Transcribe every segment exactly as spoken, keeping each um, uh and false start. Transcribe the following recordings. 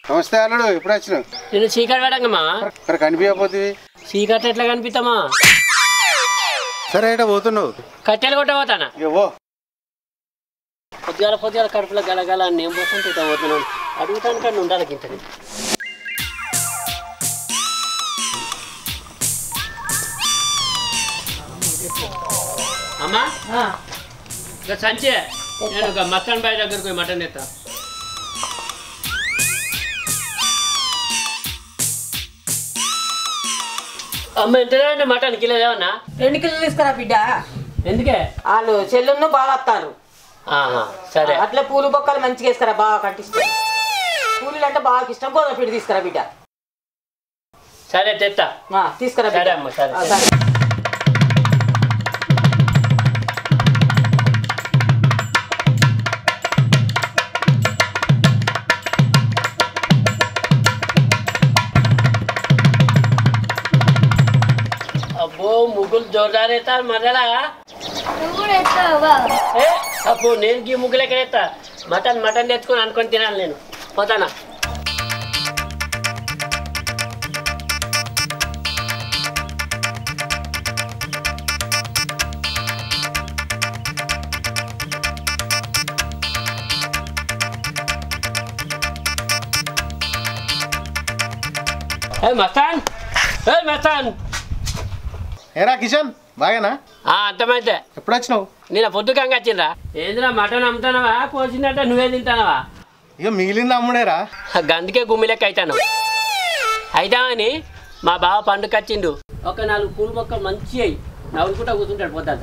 నమస్తే అల్లుడు, ఎప్పుడు వచ్చినావు? నేను చీకటి పడంగమ్మా. ఇక్కడ కనిపించకపోతుంది. చీకటి ఎట్లా కనిపిస్తామా? సరే ఎట పోతున్నావు? కట్టెలు కొట్ట పోతానా? ఇవ్వో పొద్దుగాల పొద్దుగాల కడుపులో గలగల నేను పోతుంటే ఇట్లా పోతున్నాను. అడుగుతాను కానీ ఉండాలి ఇంతని. అమ్మా ఇక సంచే నేను ఒక మటన్ బాయ్ దగ్గరకు పోయి మటన్ తెస్తా. అమ్మ ఎంత మటన్ కిలో ఏమన్నా? రెండు కిలోలు తీసుకురా బిడ్డ. ఎందుకే? వాళ్ళు చెల్లును బాగా వస్తారు. సరే అట్లా పూలు బొక్కలు మంచిగా వేసుకురా, బాగా కట్టిస్తారు. పూలు అంటే బాగా ఇష్టం. గోధుమ పిండి తీసుకురా బిడ్డ. సరే తెస్తా. తీసుకురా సరే అమ్మ. సరే అబ్బో ముగ్గులు జోరుదారు ఎత్తారు మరలా. అప్పుడు నేను గీ ముగ్గులు ఎక్కడ ఎత్తా? మటన్ మటన్ తెచ్చుకొని అనుకొని తినాలి నేను. పోతానా? ఏ మస్తాన్, ఏ మస్తాన్. ఏరా కిషన్, బాగానా? అంతమైతే. ఎప్పుడు వచ్చినావు? నేను పొద్దుకంగా వచ్చిండ్రా. ఏందిరా మటన్ అమ్ముతానవా? కోసిందంటే నువ్వే తింటానవా? ఇక మిగిలింది అమ్ముడేరా. గందుకే గుమ్మిలెక్క అవుతాను. అయితామని మా బావ పండుగ వచ్చిండు. ఒక నాలుగు పూల మొక్కలు మంచి అయ్యి నవ్వుకుంటా కూర్చుంటాడు పొద్దంతా.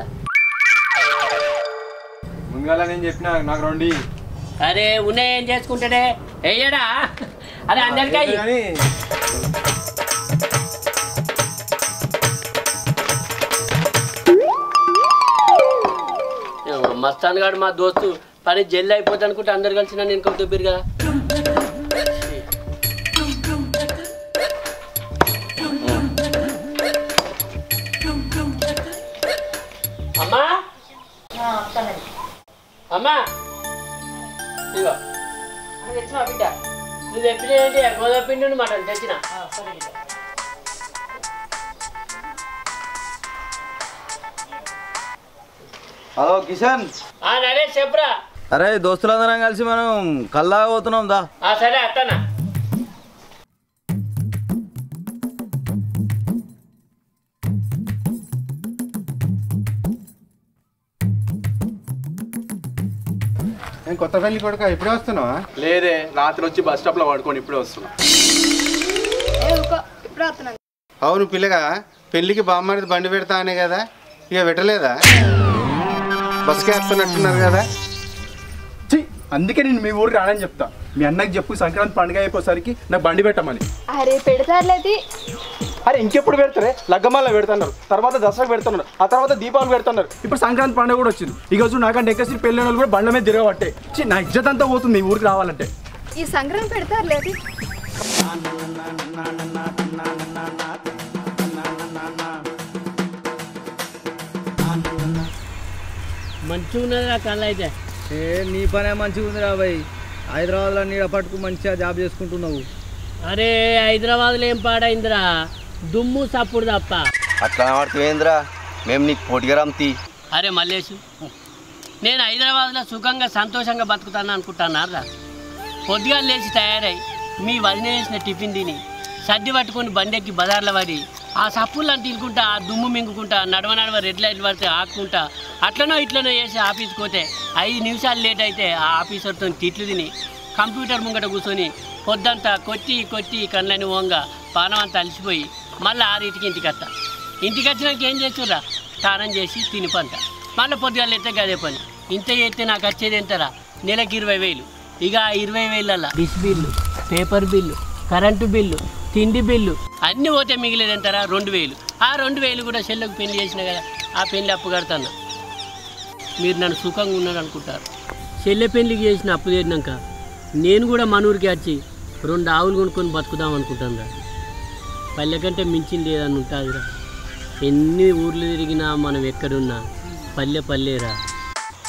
ముందుగా నేను చెప్పిన నాకు రండి. అరే ఉన్నాయి ఏం చేసుకుంటాడే? వేయడా? అరే అందరికీ మస్తాన్ గారు మా దోస్తు పని జల్లి అయిపోతుంది అనుకుంటే అందరు కలిసి నన్ను ఇంకొక దొబ్బిరు కదా. అమ్మా అమ్మా ఇగో తెచ్చినా బిడ్డ. నువ్వు తెప్పిన ఏంటి? గోధుమ పిండి మటన్ తెచ్చిన. హలో కిషన్. నరేష్ చెప్పురా. అరే దోస్తులందరం కలిసి మనం కల్లా పోతున్నాం దా. సరే అత్తనా. నేను కొత్త పెళ్లి కొడుక, ఇప్పుడే వస్తున్నావా? లేదే, రాత్రి వచ్చి బస్ స్టాప్ లో పడుకొని ఇప్పుడే వస్తున్నా. అవును పిల్లగా, పెళ్లికి బామ్మడిది బండి పెడతా అనే కదా, ఇక పెట్టలేదా? బస్కి వస్తున్నట్టున్నారు కదా. అందుకే నేను మీ ఊరికి రానని చెప్తా. మీ అన్నకి చెప్పు సంక్రాంతి పండుగ అయిపోసరికి నాకు బండి పెట్టమని. అరే పెడతారులేదు. అరే ఇంకెప్పుడు పెడతారే? లగ్గమాల పెడుతున్నారు, తర్వాత దసరాకు పెడుతున్నారు, ఆ తర్వాత దీపావళి పెడుతున్నారు, ఇప్పుడు సంక్రాంతి పండుగ కూడా వచ్చింది. ఈ రోజు నాకంటే ఎక్కసి పెళ్ళిన వాళ్ళు కూడా బండ్ల మీద తిరగబట్టే. నా ఇజ్జత్ అంతా పోతుంది ఈ ఊరికి రావాలంటే. ఈ సంక్రాంతి పెడతారులేదు. మంచిగా ఉన్నది రా కళ్ళ అయితే. ఏ నీ పనే మంచిగా ఉంది రా భయ్. హైదరాబాద్లో నీడ పట్టుకు మంచిగా జాబ్ చేసుకుంటున్నావు. అరే హైదరాబాద్లో ఏం పాడైందిరా, దుమ్ము సప్పుడు తప్ప. అట్లా పడుతుందిరా, మేము నీకు పోటీగా రమ్తి. అరే మల్లేషు, నేను హైదరాబాద్లో సుఖంగా సంతోషంగా బతుకుతాను అనుకుంటున్నారా? పొద్దుగా లేచి తయారై మీ వదిన వేసిన టిఫిన్ తిని సర్ది పట్టుకొని బండెక్కి బజార్లో పడి ఆ సప్పులను తినుకుంటా, ఆ దుమ్ము మింగుకుంటా, నడవ నడవ రెడ్ లైట్లు పడితే ఆకుంటా అట్లనో ఇట్లనో వేసి ఆఫీస్కి పోతే ఐదు నిమిషాలు లేట్ అయితే ఆ ఆఫీసర్తో తిట్లు తిని కంప్యూటర్ ముంగట కూర్చొని పొద్దంతా కొట్టి కొట్టి కళ్ళని ఓంగా పానం అంతా అలసిపోయి మళ్ళీ ఆరింటికి ఇంటికి వస్తా. ఇంటికి వచ్చినాక ఏం చేస్తుర్రా? స్నానం చేసి తిని పంట, మళ్ళీ పొద్దుగా లేతే గదే పని. ఇంత చేస్తే నాకు వచ్చేది ఎంతరా? నెలకి ఇరవై వేలు. ఇక ఆ ఇరవై వేలల్లా dish bill, paper bill, current bill, తిండి బిల్లు అన్నీ పోతే మిగిలేదు ఎంతరా? రెండు వేలు. ఆ రెండు వేలు కూడా చెల్లకు పెళ్లి చేసిన కదా, ఆ పెళ్లి అప్పు కడతాను. మీరు నన్ను సుఖంగా ఉన్నాను అనుకుంటారు. చెల్లె పెళ్లికి చేసిన అప్పు చేసినాక నేను కూడా మనూరికి వచ్చి రెండు ఆవులు కొనుక్కొని బతుకుదాం అనుకుంటాను రా. పల్లె కంటే మించింది ఏదన్నా ఉంటుందిరా. ఎన్ని ఊర్లు తిరిగినా మనం ఎక్కడున్నా పల్లె పల్లెరా.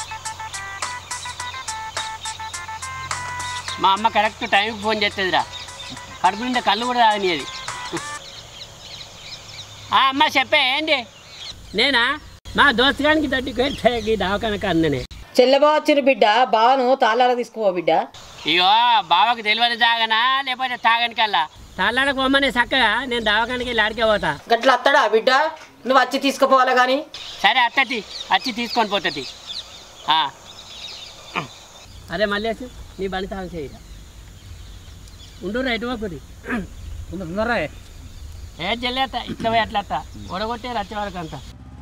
మా అమ్మ కరెక్ట్ టైంకి ఫోన్ చేస్తుందిరా. కడుపు నిండా కళ్ళు కూడా తాగనియది. అమ్మ చెప్పే ఏంటి? నేనా మా దోస్తగానికి తట్టుకు దావకానక అందనే. చెల్లెబా వచ్చిన బిడ్డ బావను తాళాల తీసుకుపో బిడ్డ. అయ్యో బావకు తెలియని తాగనా లేకపోతే తాగనికల్లా తాళ్ళాడకు పోమ్మనే చక్కగా నేను దావకానికి వెళ్ళి ఆడికే పోతా. గట్ల అత్తడా బిడ్డ? నువ్వు వచ్చి తీసుకుపోవాలి కానీ. సరే అత్తది వచ్చి తీసుకొని పోతుంది. అరే మళ్ళీ నీ బండి తాగు చేయ ఉండు రైట్ ఒకటి ఉన్నారా ఏ చెల్లేత ఇట్లా పోయి అట్లా అత్త ఒడగొట్టే రచ్చే వరకు అంతా.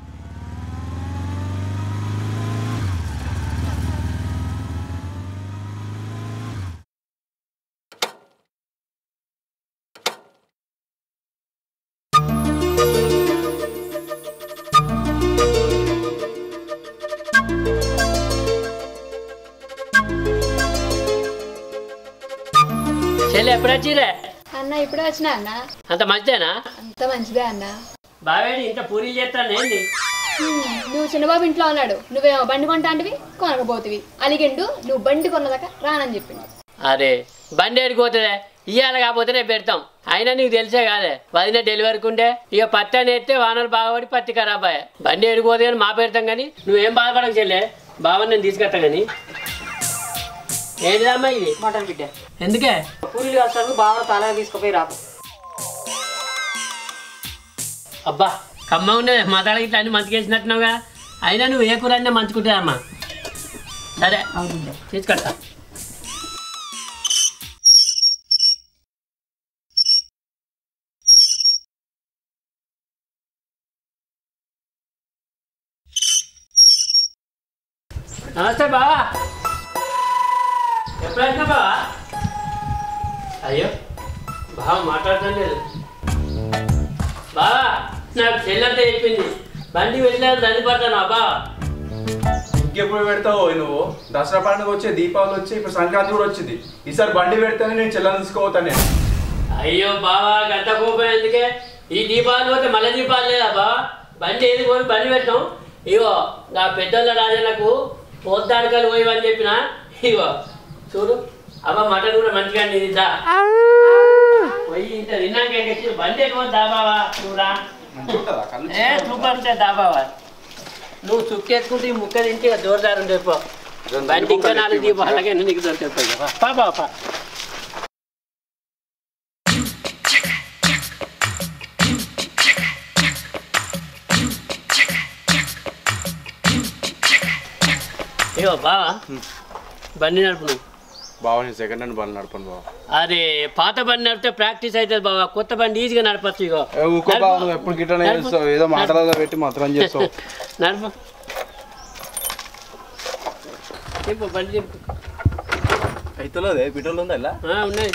చెల్లి ఎప్పుడు వచ్చిరే? అన్న ఇప్పుడే వచ్చినా అన్న. అంత మంచిదేనా? అంత మంచిదే అన్న. బావేడి ఇంత పూరీలు చేస్తాను ఏంటి? నువ్వు చిన్నబాబు ఇంట్లో ఉన్నాడు, నువ్వేమో బండి కొంటా అంటివి కొనకపోతివి. అలిగిండు నువ్వు బండి కొన్నదాకా రానని చెప్పిండు. అరే బండి ఏడిపోతుందే ఇయ్యాలి కాకపోతే రేపు పెడతాం. అయినా నీకు తెలిసే కాదే వదిన డెలివరీకి ఉండే ఇక పత్తి అని ఎత్తే వానలు బాగపడి పత్తి ఖరాబ్ అయ్యా. బండి ఏడిపోతే కానీ మా పెడతాం కానీ నువ్వేం బాధపడక చెల్లే బావని నేను తీసుకొస్తా కానీ. ఏంటిదమ్మా ఇది? మటన్ బిడ్డ. ఎందుకే? పూరీలు వస్తాను బావ తాళాలు తీసుకుపోయి రాపు. అబ్బా కమ్మ ఉన్నది మతాలకి ఇట్లా అన్ని మంచిగా అయినా నువ్వు ఏ కూర అన్నా మంచుకుంటావమ్మా. సరే తీసుకొస్తా. నమస్తే బావా. ఎప్పుడైనా బావా? అయ్యో బావ మాట్లాడటం లేదు. బావా నాకు చెల్లంతా చెప్పింది బండి వెళ్ళాను దండి పడతాను. అబ్బా ఇంకెప్పుడు పెడతావు నువ్వు? దసరా పండుగ వచ్చే, దీపావళి వచ్చి, ఇప్పుడు సంక్రాంతి కూడా వచ్చింది. ఈసారి బండి పెడితేనే నేను చెల్లని తీసుకోపోతాను నేను. అయ్యో బావా గంట కోపం ఎందుకే? ఈ దీపావళి పోతే మళ్ళీ దీపావళి లేదా బావా? బండి ఏది పోయి బండి పెట్టాం. ఇగో నా పెద్దోళ్ళ రాజన్నకు పోద్దాడకాలు పోయివని చెప్పిన. ఇగో చూడు అబ్బా మటన్ కూడా మంచిగా తిందా పోయి ఇంత తిన్నాక బండి ఎక్కువ దాబావా చూరా. ఏ చూపంటే దాబావా నువ్వు చుక్కేసుకుంటే ఈ ముక్క తింటే జోరుదారు ఉండే పో. బండి ఇంకా నాలుగు దీపాలకే నీకు దొరికిపోయి పా బాపా. ఇగో బావా బండి నడుపు నువ్వు. బావ నేను సెకండ్ హ్యాండ్ బండి నడపను బావ. అరే పాత బండి నడిపితే ప్రాక్టీస్ అవుతుంది బావా. కొత్త బండి ఈజీగా నడపచ్చు. ఇగో ఊకో బావ నువ్వు ఎప్పుడు గిట్లనే చేస్తావు, ఏదో మాటలలో పెట్టి మాత్రం చేస్తావు. నడుపు చెప్పు బండి చెప్పు. అయితే పెట్రోల్ ఉందా ఇలా? ఉన్నాయి.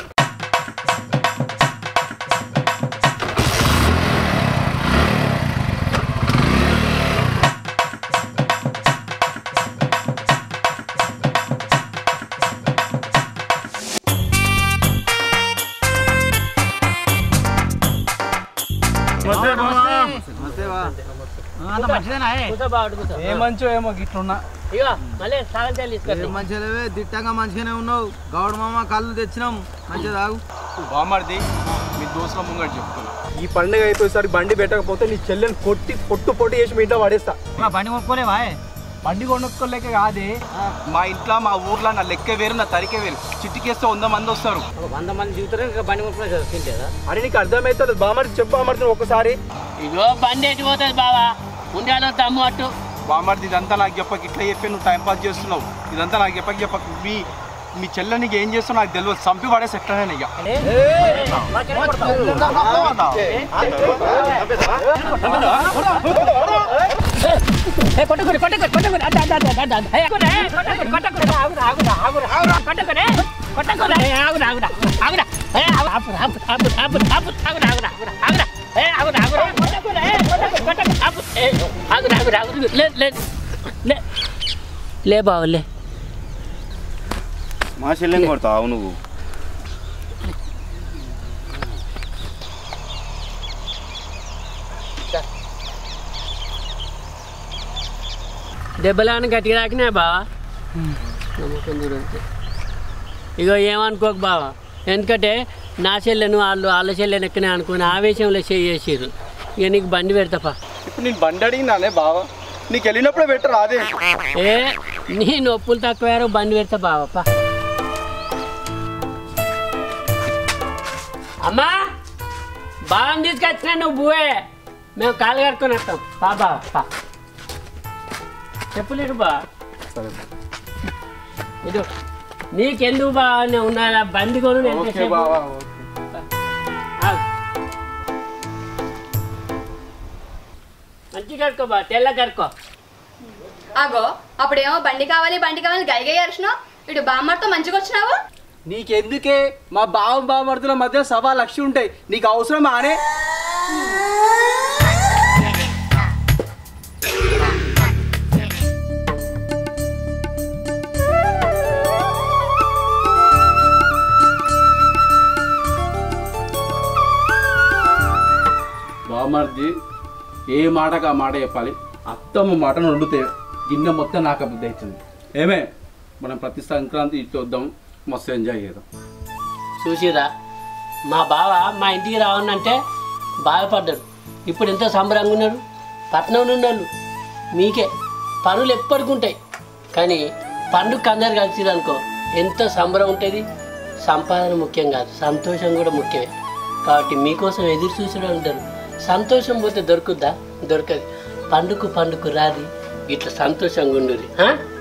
ఏ మంచో ఏమో గిట్లున్నా. ఇగో మళ్ళీ సాగం తేలి తీసుకొచ్చి మంచిగా దిట్టంగా మంచిగానే ఉన్నావు. గౌడ మామ కళ్ళు తెచ్చినాం మంచిగా తాగు. బామ్మర్ది మీ దోస్తుల ముంగట చెప్తున్నా, ఈ పండుగ అయిపోయేసరికి బండి పెట్టకపోతే నీ చెల్లెని కొట్టి పొట్టు పొట్టు చేసి మీ ఇంట్లో పడేస్తా. బండి కొనుక్కోలేవా? బండి కొనుక్కోలేక కాదే, మా ఇంట్లో మా ఊర్లో నా లెక్క వేరు నా తరికే వేరు. చిట్టికేస్తే వంద మంది వస్తారు. వంద మంది చూస్తారు బండి కొనుక్కోలేదు. అని నీకు అర్థమవుతుంది బామ్మర్ది చెప్పు. బామ్మర్ది ఒకసారి ఇగో బండి ఎటు పోతుంది బావా? ఉండాలో తమ్ము అట్టు. బామ్మర్ది ఇదంతా నాకు చెప్పక ఇట్లా చెప్పి నువ్వు టైం పాస్ చేస్తున్నావు. ఇదంతా నాకు చెప్పక చెప్పక మీ మీ చెల్లె నీకు ఏం చేస్తావు నాకు తెలియదు. చంపి పడేసి ఎట్లనే ఇక లే బావులే మా చెల్లెని కొడతావు నువ్వు. దెబ్బలాన్ని గట్టిగా తాకినా బావా. నమ్మకం గురించి ఇగో ఏమనుకోకు బావా, ఎందుకంటే నా చెల్లెను వాళ్ళు వాళ్ళ చెల్లెను ఎక్కనే అనుకుని ఆవేశంలో చేసారు. ఇక నీకు బండి పెడతాపా. ఇప్పుడు నేను బండి అడిగినానే బావా, నీకు వెళ్ళినప్పుడే పెట్టరు అదే. ఏ నీ నొప్పులు తక్కువ బండి పెడతా బావప్పా. అమ్మా బావని తీసుకొచ్చినా నువ్వు బువే, మేము కాలు కట్టుకొని వస్తాం. బా బా పా చెప్పలేడు బా. ఇదో నీకెందుకు బా ఉన్నా బండి కొను. మంచి కడుకో బా, తెల్ల కడుకో. అగో అప్పుడేమో బండి కావాలి బండి కావాలి గైగై అరిచినావు, ఇటు బామ్మర్తో మంచిగా వచ్చినావు. నీకెందుకే మా బావ బావమర్దుల మధ్య సవా లక్ష ఉంటాయి, నీకు అవసరం ఆనే. బావమర్ది ఏ మాటకు ఆ మాట చెప్పాలి. అత్తమ్మ మాటను వండితే గిన్నె మొత్తం నాకు అభివృద్ధి అవుతుంది. ఏమే మనం ప్రతి సంక్రాంతి ఇటు వద్దాం, మస్తు ఎంజాయ్ చేద్దాం. చూసిరా మా బావ మా ఇంటికి రావనంటే బాధపడ్డాడు. ఇప్పుడు ఎంతో సంబరంగా ఉన్నాడు. పట్నంలో ఉన్నాడు మీకే పనులు ఎప్పటికి ఉంటాయి, కానీ పండుగ అందరు కలిసిరు అనుకో ఎంతో సంబరం ఉంటుంది. సంపాదన ముఖ్యం కాదు, సంతోషం కూడా ముఖ్యమే. కాబట్టి మీకోసం ఎదురు చూసే ఉంటారు. సంతోషం పోతే దొరుకుద్దా? దొరకదు. పండుగ పండుగ రాది, ఇట్లా సంతోషంగా ఉండుర్రి.